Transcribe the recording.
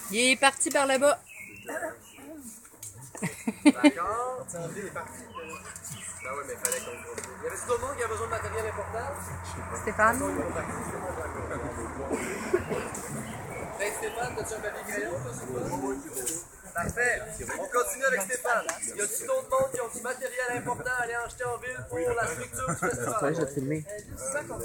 Il est parti par là-bas. D'accord. Sandy est parti. Ben oui, mais il fallait qu'on continue. Y avait-tu d'autres monde qui a besoin de matériel important? Stéphane? Hey Stéphane, as-tu un papier crayon? Parfait. On continue avec Stéphane. Y a-t-il d'autres monde qui ont du matériel important à aller acheter en ville pour la structure du festival?